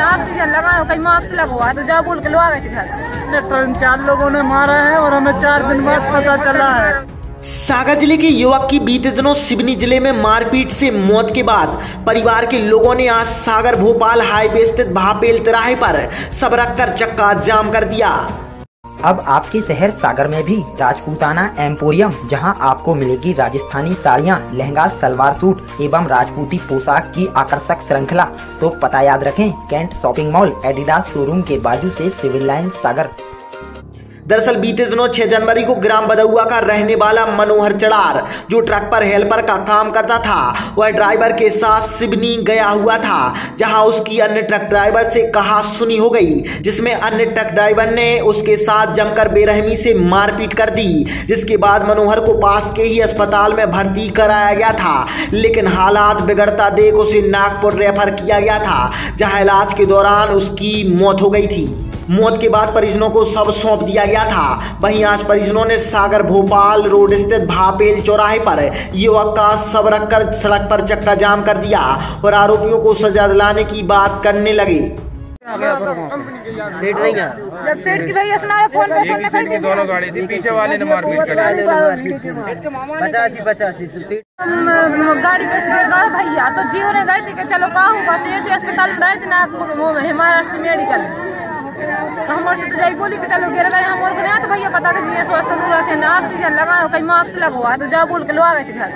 Oxygen लगाओ, कहीं mask लगवा तो जा बोल के लो आ गए थे घर। 4 लोगों ने मारा है और हमें 4 दिन बाद पता चला है। सागर जिले के युवक की बीते दिनों सिवनी जिले में मारपीट से मौत के बाद परिवार के लोगों ने आज सागर भोपाल हाईवे स्थित भापेल तिराहे पर सब रखकर चक्का जाम कर दिया। अब आपके शहर सागर में भी राजपूताना एम्पोरियम, जहां आपको मिलेगी राजस्थानी साड़ियां, लहंगा, सलवार सूट एवं राजपूती पोशाक की आकर्षक श्रृंखला। तो पता याद रखें, Cantt shopping mall Adidas showroom के बाजू से सिविल लाइन सागर। दरअसल बीते दिनों 6 जनवरी को ग्राम बदुआ का रहने वाला मनोहर चड़ार, जो ट्रक पर हेल्पर का काम करता था, वह ड्राइवर के साथ सिवनी गया हुआ था, जहां उसकी अन्य ट्रक ड्राइवर से कहा सुनी हो गई, जिसमें अन्य ट्रक ड्राइवर ने उसके साथ जमकर बेरहमी से मारपीट कर दी, जिसके बाद मनोहर को पास के ही अस्पताल में भर्ती कराया गया था, लेकिन हालात बिगड़ता देख उसे नागपुर रेफर किया गया था, जहां इलाज के दौरान उसकी मौत हो गई थी। मौत के बाद परिजनों को शव सौंप दिया गया था। वहीं आज परिजनों ने सागर भोपाल रोड स्थित भापेल चौराहे पर युवक का शव रखकर सड़क पर चक्का जाम कर दिया और आरोपियों को सजा दिलाने की बात करने लगे। सेठ नहीं है। जब सेठ की भैया सुना फोन पे सुनने कही थी, दोनों गाड़ी थी, पीछे वाले ने मारपीट करी। 85 गाड़ी पे से गए भैया तो जीव ने गए थे कि चलो का होगा, से अस्पताल में रहे थे नागपुर में महाराष्ट्र मेडिकल, तो हमारे से तो जाई बोली कि चलो गिर गए हम और बनाया, तो भैया पता कर स्वास्थ्य ससुर थे ना ऑक्सीजन लगाओ, कहीं मास्क लगवा तो जा बोल के लो आ गए थे घर।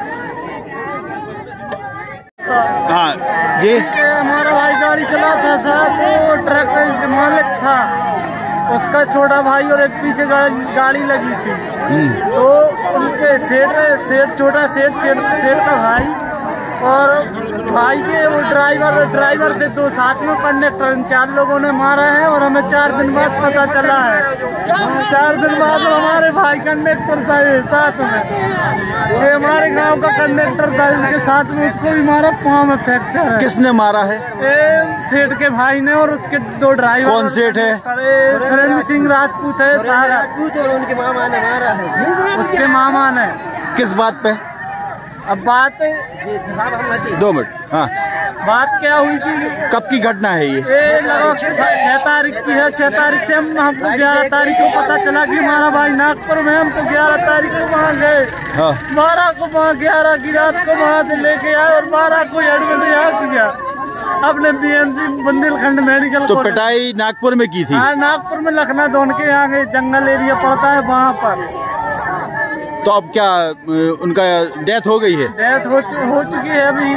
हाँ ये हमारा भाई गाड़ी चलाता था, तो ट्रक का मालिक था, उसका छोटा भाई और एक पीछे गाड़ी लगी थी, तो उनके छोटा सेठ का भाई और भाई के वो ड्राइवर थे, तो साथ में कंडक्टर, 4 लोगों ने मारा है और हमें 4 दिन बाद पता चला है। 4 दिन बाद हमारे भाई कंडक्टर था साथ में, ये हमारे गांव का कंडक्टर था, इसके साथ में उसको भी मारा, पाँव में फ्रैक्चर है। किसने मारा है? सेठ के भाई ने और उसके 2 ड्राइवर। कौन सेठ है? अरे सुरेंद्र सिंह राजपूत है, राजपूत, और उनके मामा ने मारा है, उसके मामा ने। किस बात पे? अब बात 2 मिनट। हाँ, बात क्या हुई थी? कब की घटना है ये? 6 तारीख की है। 6 तारीख से हमको 11 तारीख को पता चला कि हमारा भाई नागपुर में, हम तो 11 तारीख को वहाँ गए। 12 को वहाँ 11 की रात को वहाँ से लेके आए और 12 को एडमिट किया अपने BMC बुंदेलखंड मेडिकल। तो पिटाई नागपुर में की थी? हाँ, नागपुर में लखनऊ धोन के यहाँ गए, जंगल एरिया पड़ता है वहाँ पर। तो अब क्या उनका डेथ हो गई है? डेथ हो चुकी है अभी।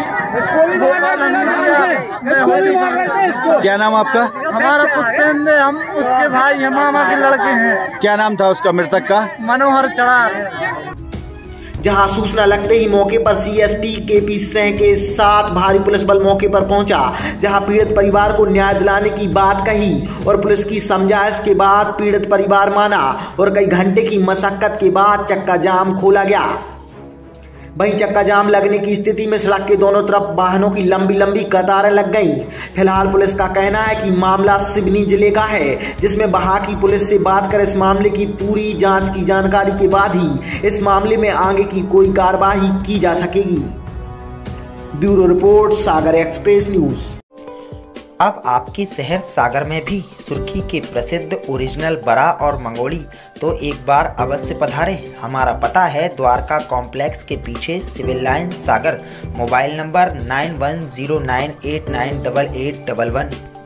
क्या नाम आपका? हमारा पुष्पेंद्र, हम उसके भाई हम मामा के लड़के हैं। क्या नाम था उसका मृतक का? मनोहर चड़ार। जहां सूचना लगते ही मौके पर CSP KP सिंह के साथ भारी पुलिस बल मौके पर पहुंचा, जहां पीड़ित परिवार को न्याय दिलाने की बात कही और पुलिस की समझाइश के बाद पीड़ित परिवार माना और कई घंटे की मशक्कत के बाद चक्का जाम खोला गया। वहीं चक्का जाम लगने की स्थिति में सड़क के दोनों तरफ वाहनों की लंबी कतारें लग गईं। फिलहाल पुलिस का कहना है कि मामला सिवनी जिले का है, जिसमें वहां की पुलिस से बात कर इस मामले की पूरी जांच की जानकारी के बाद ही इस मामले में आगे की कोई कार्रवाई की जा सकेगी। Bureau report, Sagar Express News. अब आपके शहर सागर में भी सुर्खी के प्रसिद्ध ओरिजिनल बरा और मंगोली, तो एक बार अवश्य पधारें। हमारा पता है द्वारका कॉम्प्लेक्स के पीछे civil line Sagar. Mobile number 9109898811।